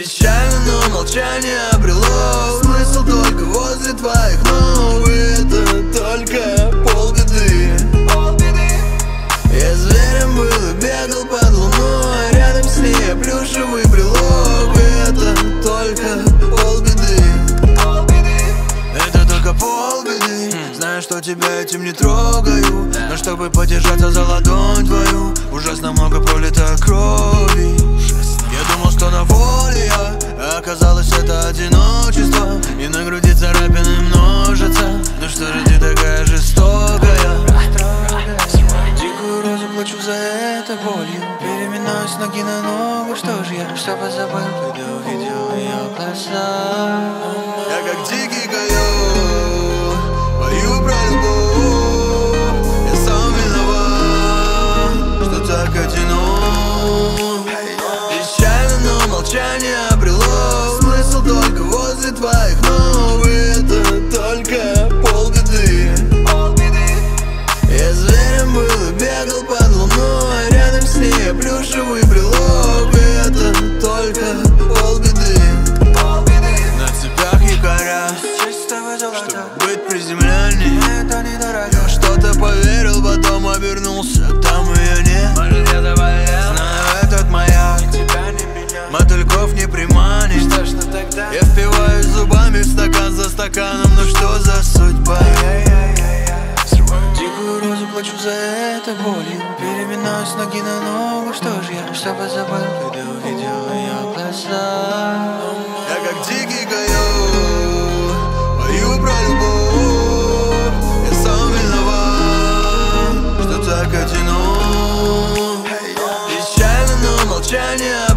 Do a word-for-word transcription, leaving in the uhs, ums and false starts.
Печально, но молчание обрело смысл только возле твоих ног. Это только полбеды. Я зверем был и бегал под луной, рядом с ней плюшевый брелок. Это только полбеды. Это только полбеды. Знаю, что тебя этим не трогаю, но чтобы подержаться за ладонь твою, ужасно много пролито крови. Я думал, что на воле я, а оказалось это одиночество. И на груди царапины множатся. Ну что же ты такая жестокая? Дикую розу плачу за это болью, переминаюсь с ноги на ногу. Что ж я, что позабыл, когда увидел ее глаза? Я как дикий койот пою про любовь. Я сам виноват, что так одинок. Печально, но молчание обрело смысл только возле твоих ног. Это только полбеды. Я зверем был и бегал под луной, рядом с ней плюшевый брелок. Это только полбеды. На цепях якоря, чтобы быть приземленней. Я что-то поверил, потом обернулся, там ее нет. Знаю, этот маяк мотыльков не приманит. Я впиваюсь зубами в стакан за стаканом. Ну что за судьба? Дикую розу плачу за это болью, переминаюсь с ноги на ногу. Что ж я, что позабыл, когда увидел ее глаза? Я как дикий койот пою про любовь. Я сам виноват, что так одинок. Печально, но молчание